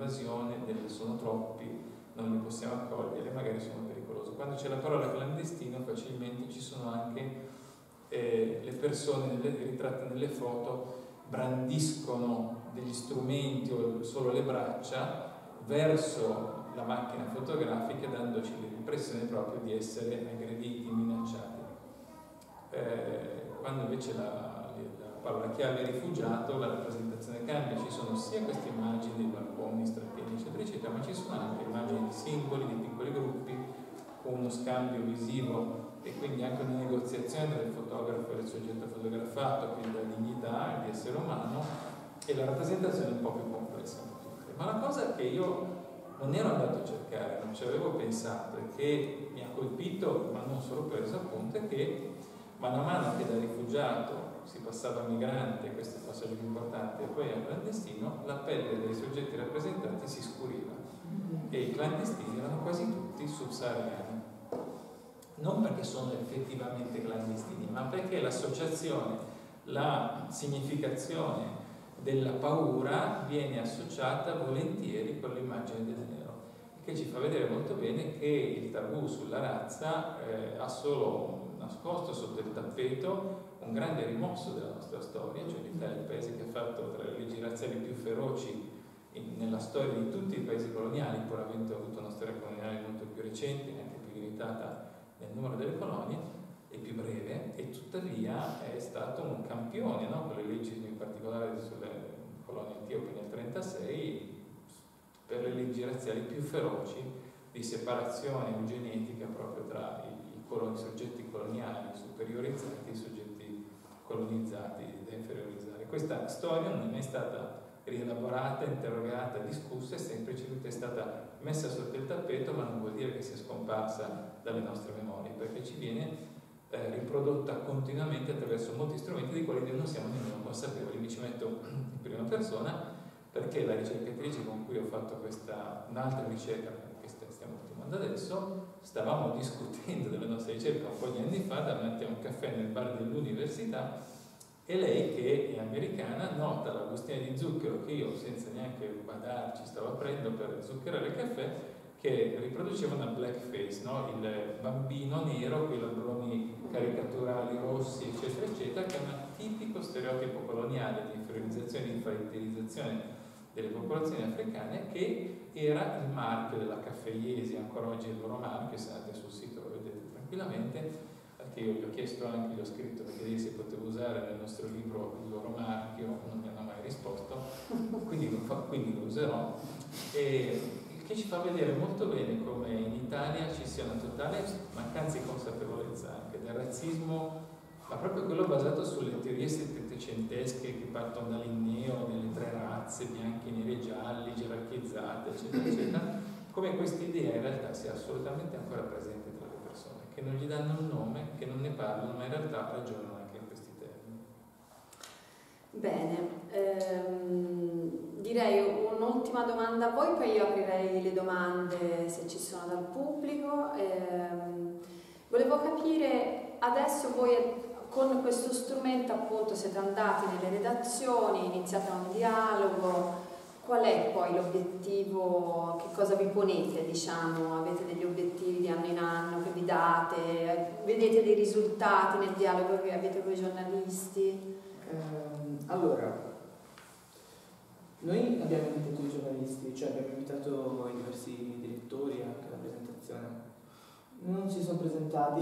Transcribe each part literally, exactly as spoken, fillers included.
un'invasione, sono troppi, non li possiamo accogliere, magari sono pericolosi. Quando c'è la parola clandestino facilmente ci sono anche eh, le persone nelle, ritratte nelle foto brandiscono degli strumenti o solo le braccia verso la macchina fotografica, dandoci l'impressione proprio di essere aggrediti, minacciati. Eh, quando invece la, la parola chiave rifugiato, la rappresentazione cambia, ci sono sia queste immagini dei balconi strapieni eccetera eccetera, ma ci sono anche immagini di singoli, di piccoli gruppi, con uno scambio visivo e quindi anche una negoziazione tra il fotografo e il soggetto fotografato, quindi la dignità di essere umano, e la rappresentazione è un po' più complessa. Ma la cosa che io non ero andato a cercare, non ci avevo pensato e che mi ha colpito, ma non solo per appunto, è che mano a mano che da rifugiato si passava a migrante, questo è il passaggio più importante, e poi a clandestino, la pelle dei soggetti rappresentati si scuriva e i clandestini erano quasi tutti subsahariani. Non perché sono effettivamente clandestini, ma perché l'associazione, la significazione della paura viene associata volentieri con l'immagine del nero, che ci fa vedere molto bene che il tabù sulla razza eh, ha solo nascosto sotto il tappeto un grande rimosso della nostra storia, cioè l'Italia è il paese che ha fatto tra le leggi razziali più feroci in, nella storia di tutti i paesi coloniali, pur avendo avuto una storia coloniale molto più recente, neanche più limitata nel numero delle colonie e più breve, e tuttavia è stato un campione, no? Con le leggi in particolare sulle colonie etiopi nel trentasei, per le leggi razziali più feroci di separazione eugenetica proprio tra i, i, coloni, i soggetti coloniali superiorizzati e i soggetti colonizzati da inferiorizzare. Questa storia non è mai stata rielaborata, interrogata, discussa, è semplicemente stata messa sotto il tappeto, ma non vuol dire che sia scomparsa dalle nostre memorie, perché ci viene eh, riprodotta continuamente attraverso molti strumenti di quali noi non siamo nemmeno consapevoli. Mi ci metto in prima persona perché la ricercatrice con cui ho fatto questa, un'altra ricerca che stiamo ultimando adesso, stavamo discutendo della nostra ricerca un po' di anni fa davanti a un caffè nel bar dell'università, e lei, che è americana, nota la bustina di zucchero che io senza neanche badarci stavo aprendo per zuccherare il caffè, che riproduceva una blackface, no? Il bambino nero, quei labroni caricaturali rossi eccetera eccetera, che è un tipico stereotipo coloniale di inferiorizzazione e di infantilizzazione delle popolazioni africane, che era il marchio della Caffeiesi, ancora oggi è il loro marchio, se andate sul sito lo vedete tranquillamente. Che io gli ho chiesto anche, gli ho scritto per chiedere se potevo usare nel nostro libro il loro marchio, non mi hanno mai risposto, quindi lo, fa, quindi lo userò, e che ci fa vedere molto bene come in Italia ci sia una totale mancanza di consapevolezza anche del razzismo, ma proprio quello basato sulle teorie settecentesche che partono da Linneo, delle tre razze, bianchi, neri e gialli, gerarchizzate, eccetera, eccetera, come questa idea in realtà sia assolutamente ancora presente tra le persone, che non gli danno un nome, che non ne parlano, ma in realtà ragionano anche in questi termini. Bene, ehm, direi un'ultima domanda a voi, poi io aprirei le domande se ci sono dal pubblico. Ehm, volevo capire, adesso voi con questo strumento appunto siete andati nelle redazioni, iniziate un dialogo. Qual è poi l'obiettivo? Che cosa vi ponete, diciamo? Avete degli obiettivi di anno in anno che vi date? Vedete dei risultati nel dialogo che avete con i giornalisti? Eh, allora, noi abbiamo invitato i giornalisti, cioè abbiamo invitato i diversi direttori anche alla presentazione. Non si sono presentati.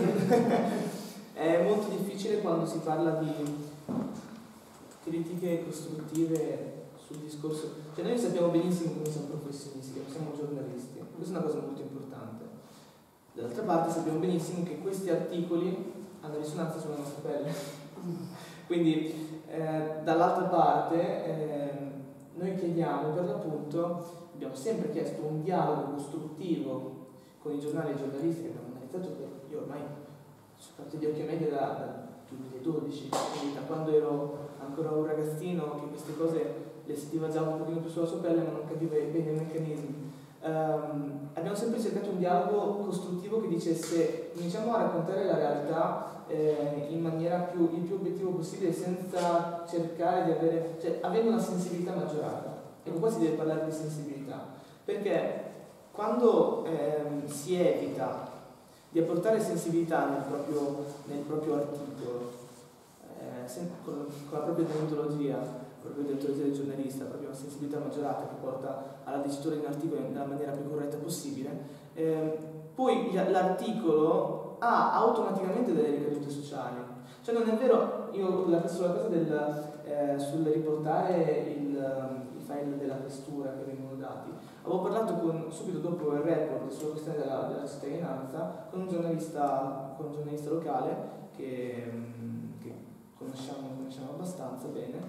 È molto difficile quando si parla di critiche costruttive sul discorso, cioè noi sappiamo benissimo che noi siamo professionisti, che non siamo giornalisti, questa è una cosa molto importante. Dall'altra parte sappiamo benissimo che questi articoli hanno risonanza sulla nostra pelle. Quindi eh, dall'altra parte eh, noi chiediamo, per l'appunto, abbiamo sempre chiesto un dialogo costruttivo con i giornali e i giornalisti che abbiamo analizzato, che io ormai sono fatto di occhio medio da, da duemiladodici, quindi da quando ero ancora un ragazzino che queste cose le sentiva già un pochino più sulla sua pelle ma non capiva bene i meccanismi. Um, abbiamo sempre cercato un dialogo costruttivo che dicesse iniziamo a raccontare la realtà eh, in maniera più, il più obiettivo possibile, senza cercare di avere, cioè avendo una sensibilità maggiorata. Ecco, qua si deve parlare di sensibilità, perché quando ehm, si evita di apportare sensibilità nel proprio, nel proprio articolo, eh, con, con la propria deontologia, la propria deontologia del giornalista, proprio una sensibilità maggiorata che porta alla dicitura di un articolo nella maniera più corretta possibile, eh, poi l'articolo ha automaticamente delle ricadute sociali. Cioè non è vero, io la, sulla cosa del eh, sul riportare il, i file della questura che vengono dati, avevo parlato con, subito dopo il report sulla questione della, della cittadinanza con un giornalista, con un giornalista locale che, che conosciamo, conosciamo abbastanza bene,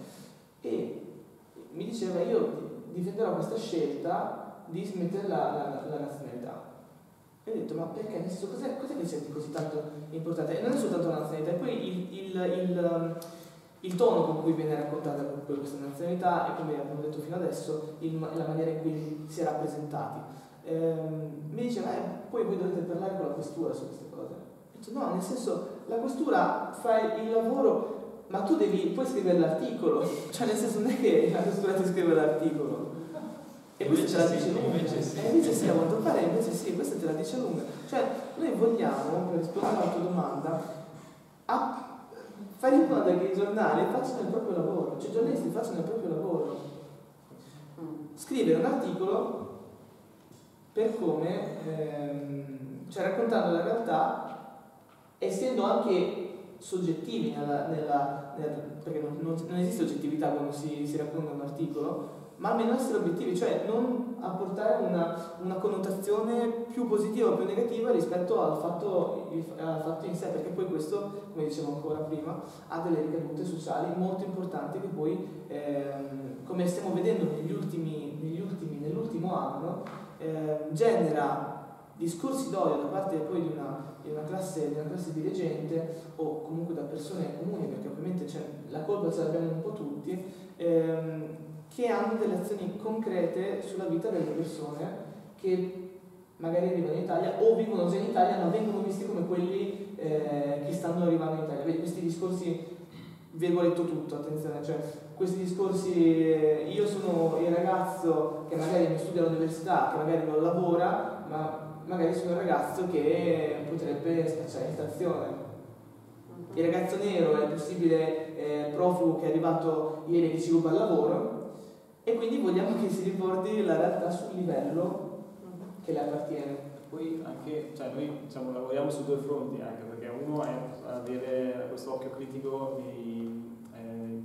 e mi diceva: io difenderò questa scelta di smettere la, la, la nazionalità. E ho detto: ma perché? Nel senso, cos'è, cos'è che senti così tanto importante? E non è soltanto la nazionalità, è poi il, il, il, il tono con cui viene raccontata questa nazionalità e, come abbiamo detto fino adesso, il, la maniera in cui si è rappresentati. Ehm, mi diceva: eh, poi voi dovete parlare con la questura su queste cose. Ho detto: no, nel senso, la questura fa il lavoro, ma tu devi poi scrivere l'articolo, cioè nel senso non è che la questura ti scrive l'articolo. E questa te la dice lunga. Invece sì. E invece sì, a quanto pare invece sì, questa te la dice lunga. Cioè, noi vogliamo, per rispondere alla tua domanda, a fare in modo che i giornali facciano il proprio lavoro, cioè i giornalisti facciano il proprio lavoro. Scrivere un articolo per come, ehm, cioè raccontando la realtà, essendo anche soggettivi nella, nella, nella, perché non, non, non esiste oggettività quando si, si racconta un articolo, ma almeno essere obiettivi, cioè non apportare una, una connotazione più positiva o più negativa rispetto al fatto, al fatto in sé, perché poi questo, come dicevo ancora prima, ha delle ricadute sociali molto importanti che poi, ehm, come stiamo vedendo negli ultimi, negli ultimi, nell'ultimo anno, ehm, genera discorsi d'odio da parte poi di una, di una, classe, di una classe dirigente o comunque da persone comuni, perché ovviamente cioè, la colpa ce l'abbiamo un po' tutti, ehm, che hanno delle azioni concrete sulla vita delle persone che magari arrivano in Italia o vivono già in Italia ma vengono visti come quelli eh, che stanno arrivando in Italia. Vedi, questi discorsi, virgoletto tutto, attenzione, cioè questi discorsi, eh, io sono il ragazzo che magari non studia all'università, che magari non lavora, ma magari sono il ragazzo che potrebbe scacciare in stazione. Il ragazzo nero è il possibile eh, profugo che è arrivato ieri che ci ruba il lavoro, e quindi vogliamo che si riporti la realtà sul livello che le appartiene. Poi anche, cioè noi diciamo, lavoriamo su due fronti, anche perché uno è avere questo occhio critico di, eh,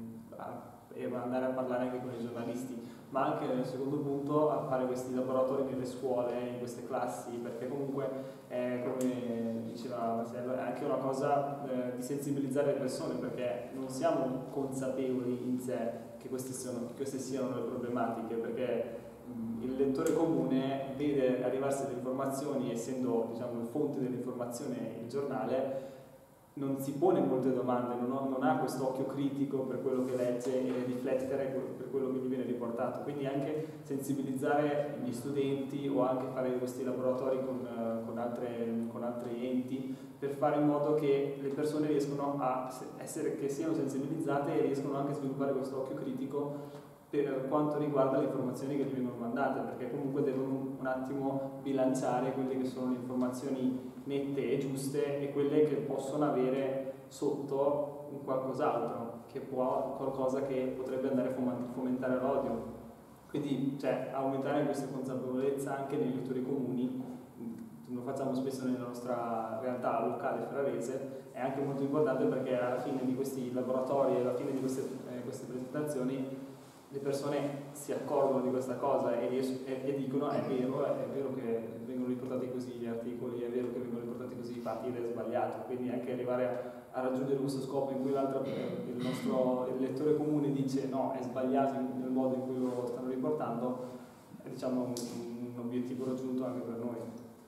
e andare a parlare anche con i giornalisti, ma anche nel secondo punto a fare questi laboratori nelle scuole, in queste classi, perché comunque è, come diceva Marcello, è anche una cosa eh, di sensibilizzare le persone, perché non siamo consapevoli in sé che queste, sono, che queste siano le problematiche, perché mh, il lettore comune vede arrivarsi delle informazioni, essendo diciamo il fonte dell'informazione il giornale, non si pone molte domande, non, ho, non ha questo occhio critico per quello che legge e riflettere per quello che gli viene riportato. Quindi anche sensibilizzare gli studenti o anche fare questi laboratori con, uh, con, altre, con altri enti per fare in modo che le persone riescano a essere, che siano sensibilizzate e riescano anche a sviluppare questo occhio critico per quanto riguarda le informazioni che gli vengono mandate, perché comunque devono un attimo bilanciare quelle che sono le informazioni nette e giuste e quelle che possono avere sotto un qualcos'altro, che può, qualcosa che potrebbe andare a fomentare l'odio. Quindi cioè, aumentare questa consapevolezza anche nei lettori comuni, lo facciamo spesso nella nostra realtà locale ferrarese, è anche molto importante, perché alla fine di questi laboratori e alla fine di queste, eh, queste presentazioni le persone si accorgono di questa cosa e, e, e dicono è vero, è vero che vengono riportati così gli articoli, è vero che vengono riportati così i fatti ed è sbagliato. Quindi anche arrivare a, a raggiungere questo scopo in cui l'altro, il nostro il lettore comune dice no, è sbagliato nel modo in cui lo stanno riportando, è diciamo un, un obiettivo raggiunto anche per noi.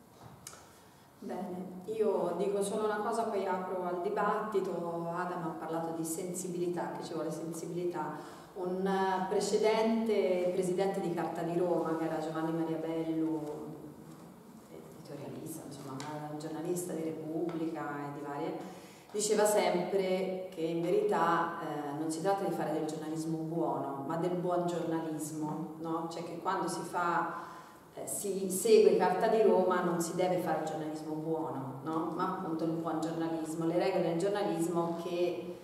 Bene, io dico solo una cosa, poi apro al dibattito. Adam ha parlato di sensibilità, che ci vuole sensibilità. Un precedente presidente di Carta di Roma, che era Giovanni Maria Bellu, editorialista, insomma, giornalista di Repubblica e di varie, diceva sempre che in verità eh, non si tratta di fare del giornalismo buono, ma del buon giornalismo, no? Cioè che quando si fa, eh, si segue Carta di Roma non si deve fare il giornalismo buono, no? Ma appunto il buon giornalismo, le regole del giornalismo che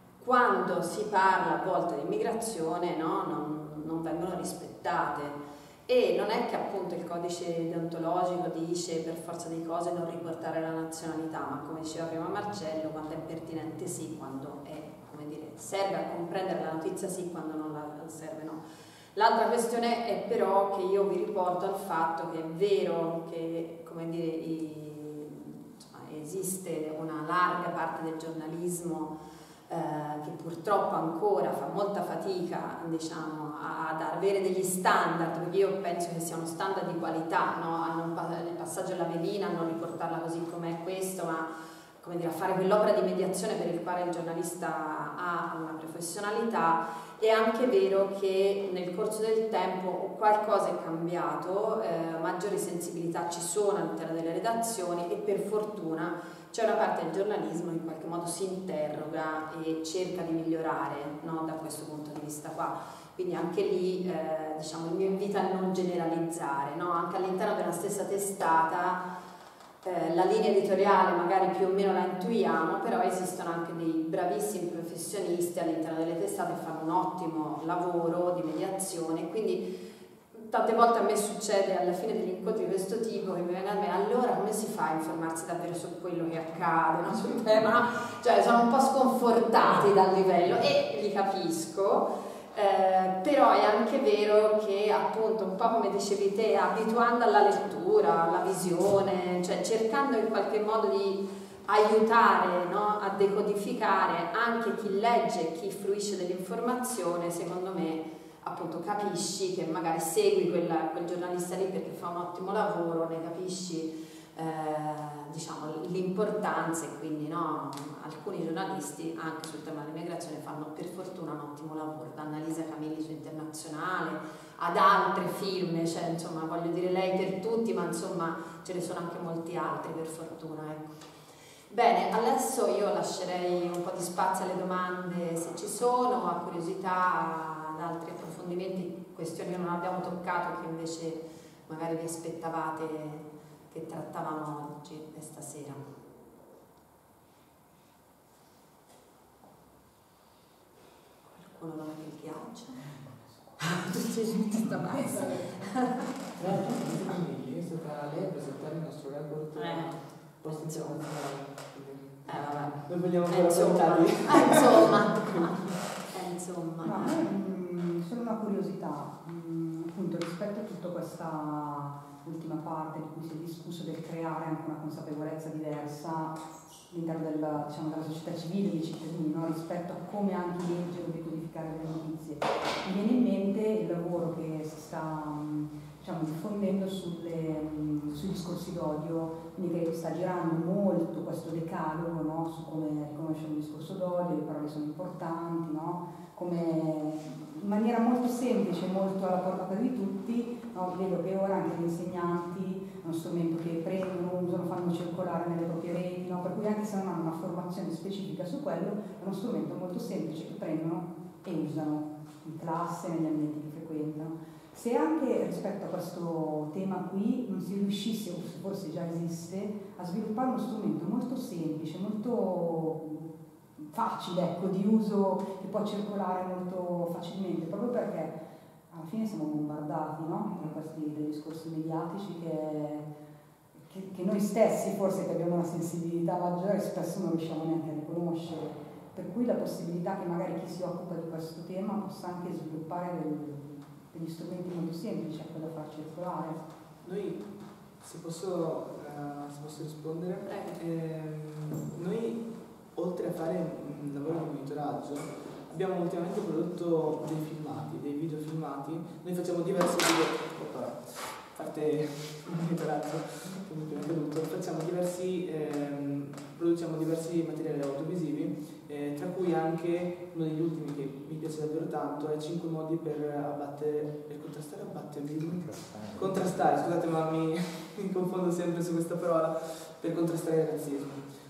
quando si parla a volte di immigrazione, no, non, non vengono rispettate. E non è che appunto il codice deontologico dice per forza di cose non riportare la nazionalità, ma come diceva prima Marcello, quando è pertinente sì, quando è, come dire, serve a comprendere la notizia sì, quando non la serve no. L'altra questione è però che io vi riporto al fatto che è vero che, come dire, i, insomma, esiste una larga parte del giornalismo Eh, che purtroppo ancora fa molta fatica, diciamo, ad avere degli standard, perché io penso che sia uno standard di qualità, no? A non, nel passaggio alla velina, a non riportarla così com'è questo, ma come dire, a fare quell'opera di mediazione per il quale il giornalista ha una professionalità. È anche vero che nel corso del tempo qualcosa è cambiato, eh, maggiori sensibilità ci sono all'interno delle redazioni e per fortuna c'è una parte del giornalismo che in qualche modo si interroga e cerca di migliorare, no? Da questo punto di vista qua. Quindi anche lì eh, diciamo, il mio invito a non generalizzare, no? Anche all'interno della stessa testata eh, la linea editoriale magari più o meno la intuiamo, però esistono anche dei bravissimi professionisti all'interno delle testate che fanno un ottimo lavoro di mediazione, quindi tante volte a me succede alla fine degli incontri di questo tipo che mi venga a me, allora come si fa a informarsi davvero su quello che accade, no? Sul tema, cioè sono un po' sconfortati dal livello e li capisco, eh, però è anche vero che appunto un po' come dicevi te, abituando alla lettura, alla visione, cioè cercando in qualche modo di aiutare, no? A decodificare anche chi legge, chi fruisce dell'informazione, secondo me appunto capisci che magari segui quella, quel giornalista lì perché fa un ottimo lavoro, ne capisci eh, diciamo l'importanza e quindi no, alcuni giornalisti anche sul tema dell'immigrazione fanno per fortuna un ottimo lavoro, da Annalisa Camilli su Internazionale ad altre firme, cioè insomma voglio dire lei per tutti, ma insomma ce ne sono anche molti altri per fortuna, ecco. Bene, adesso io lascerei un po' di spazio alle domande se ci sono, a curiosità, ad altri approfondimenti, questioni che non abbiamo toccato che invece magari vi aspettavate che trattavamo oggi e stasera. Qualcuno non è che piace? Tutti sta bassa. È stata lei a presentare il nostro report Eh. post internazionale. Eh vabbè. Noi vogliamo Eh, ancora insomma, ascoltarli. eh, insomma, eh, insomma. No, mh, solo una curiosità, mh, appunto rispetto a tutta questa ultima parte di cui si è discusso del creare anche una consapevolezza diversa all'interno del, diciamo, della società civile, dei cittadini, no? Rispetto a come anche leggere o decodificare le notizie. Mi viene in mente il lavoro che si sta diciamo, diffondendo sulle, sui discorsi d'odio, quindi che sta girando molto questo decalogo, no? Su come riconoscere un discorso d'odio, le parole sono importanti, no? Come in maniera molto semplice, molto alla portata di tutti, no? Vedo che ora anche gli insegnanti è uno strumento che prendono, usano, fanno circolare nelle proprie reti, no? Per cui anche se non hanno una formazione specifica su quello, è uno strumento molto semplice che prendono e usano in classe, negli ambienti che frequentano. Se anche rispetto a questo tema qui non si riuscisse, o forse già esiste, a sviluppare uno strumento molto semplice, molto facile, ecco, di uso, che può circolare molto facilmente, proprio perché alla fine siamo bombardati, no? Da questi dei discorsi mediatici che, che, che noi stessi, forse che abbiamo una sensibilità maggiore, spesso non riusciamo neanche a riconoscere. Per cui la possibilità che magari chi si occupa di questo tema possa anche sviluppare del, degli strumenti molto semplici a quello da far circolare. Noi, se posso, uh, se posso rispondere, ehm, noi oltre a fare un lavoro di monitoraggio abbiamo ultimamente prodotto dei filmati, dei video filmati. Noi facciamo diversi video, oppa, a parte il monitoraggio che mi è appena caduto, facciamo diversi, ehm, produciamo diversi materiali audiovisivi, eh, tra cui anche uno degli ultimi che mi piace davvero tanto è cinque modi per abbattere, per contrastare abbattere, contrastare, contrastare scusate ma mi, mi confondo sempre su questa parola, per contrastare il razzismo.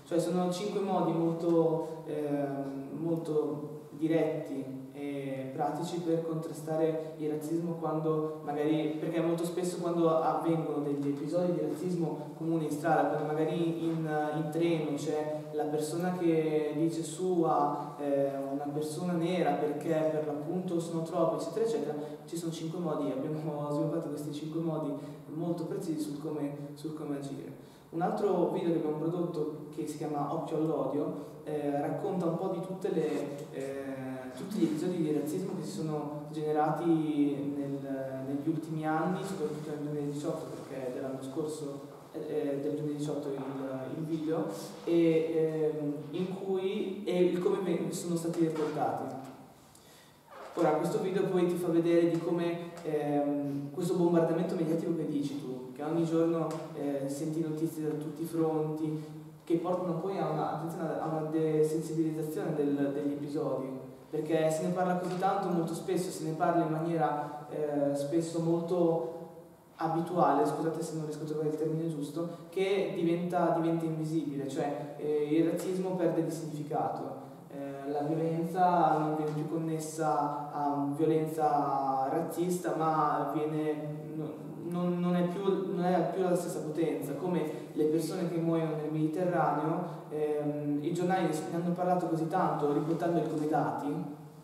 Cioè sono cinque modi molto, eh, molto diretti e pratici per contrastare il razzismo, quando magari, perché molto spesso quando avvengono degli episodi di razzismo comuni in strada, quando magari in, in treno c'è la persona che dice su a eh, una persona nera perché per l'appunto sono troppi, eccetera eccetera, ci sono cinque modi, abbiamo sviluppato questi cinque modi molto precisi sul come, sul come agire. Un altro video che abbiamo prodotto, che si chiama Occhio all'odio, eh, racconta un po' di tutte le, eh, tutti gli episodi di razzismo che si sono generati nel, negli ultimi anni, soprattutto nel duemiladiciotto, perché è dell'anno scorso, eh, del duemiladiciotto il, il video, e, eh, in cui e il come sono stati riportati. Ora, questo video poi ti fa vedere di come ehm, questo bombardamento mediatico che dici tu, che ogni giorno eh, senti notizie da tutti i fronti, che portano poi a una, a una desensibilizzazione del, degli episodi, perché se ne parla così tanto, molto spesso, se ne parla in maniera eh, spesso molto abituale, scusate se non riesco a trovare il termine giusto, che diventa, diventa invisibile, cioè eh, il razzismo perde di significato. La violenza non viene più connessa a violenza razzista, ma viene, non, non, è più, non è più la stessa potenza. Come le persone che muoiono nel Mediterraneo, ehm, i giornali ne hanno parlato così tanto, riportandoli come dati,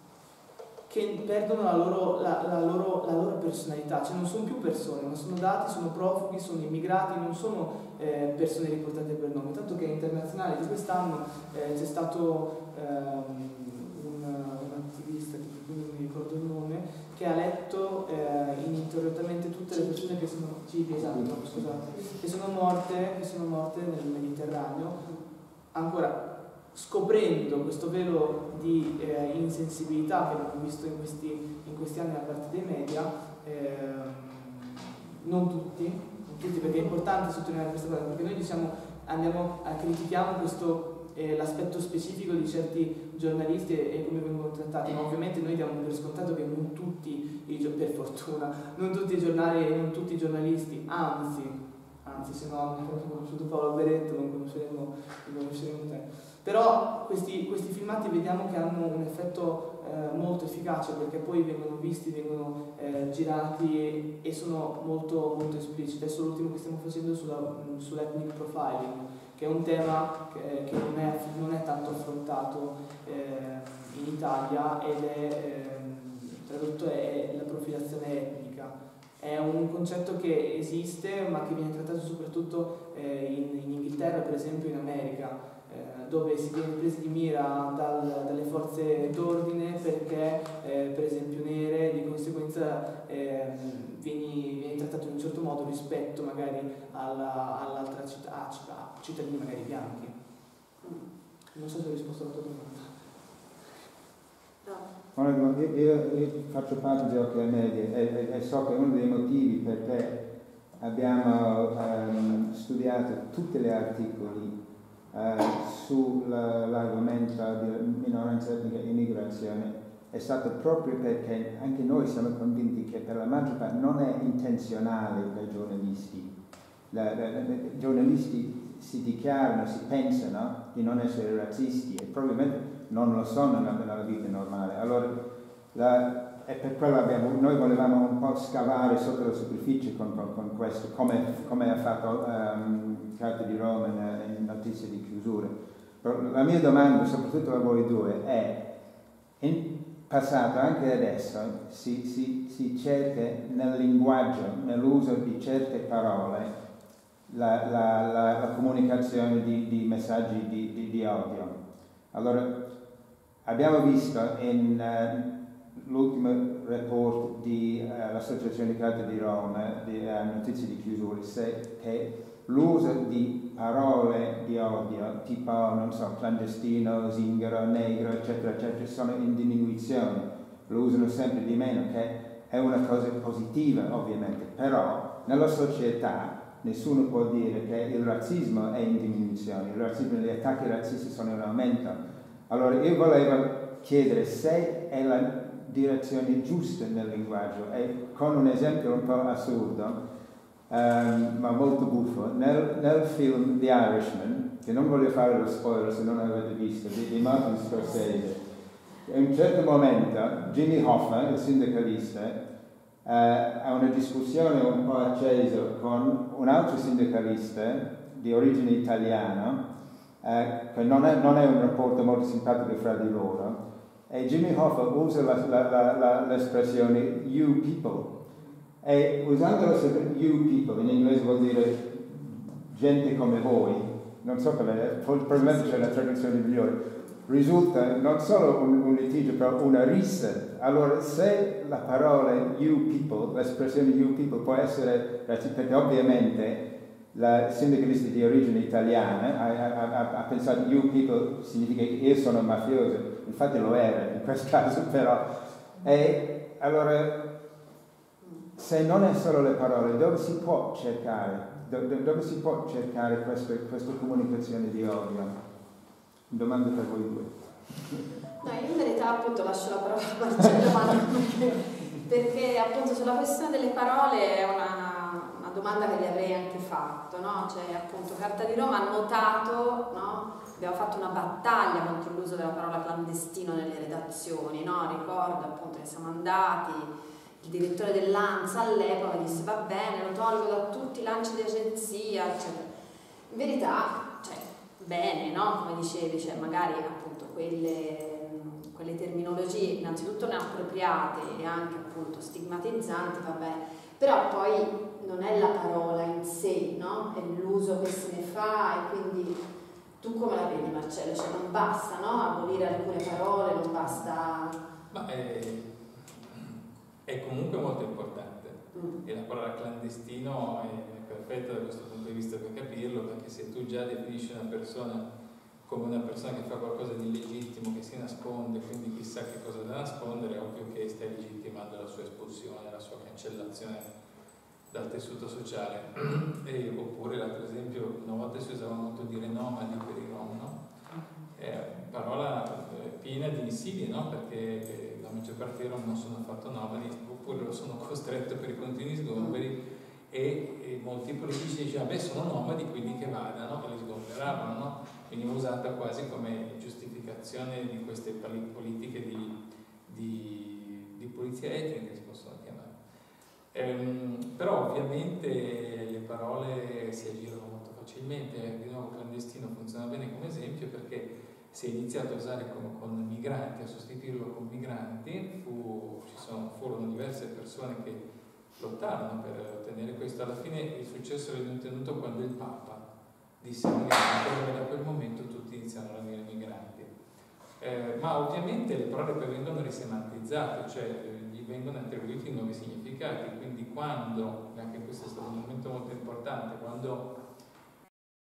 che perdono la loro, la, la, loro, la loro personalità. Cioè non sono più persone, ma sono dati, sono profughi, sono immigrati, non sono eh, persone riportate per nome. Tanto che internazionale di quest'anno eh, c'è stato Um, un, un attivista, di cui non mi ricordo il nome, che ha letto eh, ininterrottamente tutte le persone che sono, sì, esatto, scusate, che sono morte, che sono morte nel Mediterraneo, ancora scoprendo questo velo di eh, insensibilità che abbiamo visto in questi, in questi anni da parte dei media. eh, non tutti, non tutti, perché è importante sottolineare questa cosa, perché noi diciamo, andiamo a critichiamo questo l'aspetto specifico di certi giornalisti e, e come vengono trattati, ma ovviamente noi diamo per scontato che non tutti, i, per fortuna, non tutti i giornali e non tutti i giornalisti, anzi, anzi se no non abbiamo conosciuto Paolo Beretto non conosceremo, non conosceremo te. Però questi, questi filmati vediamo che hanno un effetto eh, molto efficace, perché poi vengono visti, vengono eh, girati e, e sono molto, molto espliciti. Adesso l'ultimo che stiamo facendo sulla, sull'ethnic profiling, che è un tema che, che non, è, non è tanto affrontato eh, in Italia, ed è, eh, tradotto è la profilazione etnica. È un concetto che esiste, ma che viene trattato soprattutto eh, in, in Inghilterra, per esempio in America, eh, dove si viene presi di mira dal, dalle forze d'ordine perché, eh, per esempio, nere, di conseguenza eh, vieni, vieni trattato in un certo modo rispetto magari alla, all'altra città, città, cittadini magari bianchi. Non so se ho risposto alla tua domanda. No. Io, io, io faccio parte di Occhio ai Media e, e, e so che uno dei motivi perché abbiamo um, studiato tutti gli articoli uh, sull'argomento di minoranza etnica e immigrazione è stato proprio perché anche noi siamo convinti che per la maggior parte non è intenzionale dai giornalisti. I giornalisti si dichiarano, si pensano di non essere razzisti e probabilmente non lo sono nella vita normale. Allora, la, e per quello abbiamo, noi volevamo un po' scavare sotto la superficie con, con, con questo, come, come ha fatto um, Carta di Roma in, in notizie di chiusura. Però la mia domanda, soprattutto a voi due, è: in passato, anche adesso, si, si, si cerca nel linguaggio, nell'uso di certe parole, la, la, la, la comunicazione di, di messaggi di, di, di odio. Allora, abbiamo visto in uh, l'ultimo report dell'Associazione uh, di Carta di Roma, di uh, notizie di chiusura, se, che l'uso di parole di odio, tipo, non so, clandestino, zingaro, negro, eccetera, eccetera, sono in diminuzione, lo usano sempre di meno, che è una cosa positiva, ovviamente, però nella società nessuno può dire che il razzismo è in diminuzione, il razzismo, gli attacchi razzisti sono in aumento. Allora io volevo chiedere se è la direzione giusta nel linguaggio, e con un esempio un po' assurdo, um, ma molto buffo. Nel, nel film The Irishman, che non voglio fare lo spoiler se non l'avete visto, di, di Martin Scorsese, a un certo momento Jimmy Hoffa, il sindacalista, uh, ha una discussione un po' accesa con un altro sindacalista di origine italiana, uh, che non è, non è un rapporto molto simpatico fra di loro, e Jimmy Hoffa usa la, la, la, la, l'espressione you people, e usando l'espressione you people in inglese vuol dire gente come voi, non so come, probabilmente c'è la traduzione migliore, risulta non solo un, un litigio, però una rissa. Allora, se la parola you people, l'espressione you people può essere, perché ovviamente la sindacalista di origine italiana ha, ha, ha pensato you people significa che io sono mafioso, infatti lo era in questo caso, però. E allora, se non è solo le parole, dove si può cercare, dove, dove si può cercare queste, questa comunicazione di odio? Domanda per voi due. No, io in verità appunto lascio la parola a Marcello perché, perché appunto sulla questione delle parole è una, una domanda che gli avrei anche fatto, no? Cioè appunto Carta di Roma ha notato, no? Abbiamo fatto una battaglia contro l'uso della parola clandestino nelle redazioni, no? Ricordo appunto che siamo andati, il direttore dell'ANSA all'epoca disse va bene, lo tolgo da tutti i lanci di agenzia, eccetera. In verità, cioè, bene, no? Come dicevi, cioè magari appunto quelle, quelle terminologie innanzitutto inappropriate e anche appunto stigmatizzanti, va bene, però poi non è la parola in sé, no? È l'uso che se ne fa, e quindi tu come la vedi, Marcello? Cioè non basta, no? Abolire alcune parole, non basta... Ma è, è comunque molto importante, Mm. e la parola clandestino è perfetta da questo punto di vista per capirlo, perché se tu già definisci una persona come una persona che fa qualcosa di illegittimo, che si nasconde, quindi chissà che cosa da nascondere, è ovvio che stai legittimando la sua espulsione, la sua cancellazione dal tessuto sociale. E, oppure l'altro esempio, una volta si usava molto dire nomadi per i rom, no? È una parola piena di insidie, no? Perché la maggior parte dei rom non sono affatto nomadi, oppure lo sono costretto per i continui sgomberi, e, e molti politici dicevano beh sono nomadi quindi che vadano, e li sgomberavano, no? Veniva usata quasi come giustificazione di queste politiche di, di, di pulizia etnica, si possono chiamare. Ehm, però ovviamente le parole si aggirano molto facilmente. Di nuovo clandestino funziona bene come esempio perché si è iniziato a usare con, con migranti, a sostituirlo con migranti, fu, ci sono, furono diverse persone che lottarono per ottenere questo. Alla fine il successo venne ottenuto quando il Papa disse migranti, e da quel momento tutti iniziano a dire migranti. Eh, ma ovviamente le parole poi vengono risemantizzate, cioè gli vengono attribuiti nuovi significati, quindi quando, anche questo è stato un momento molto importante, quando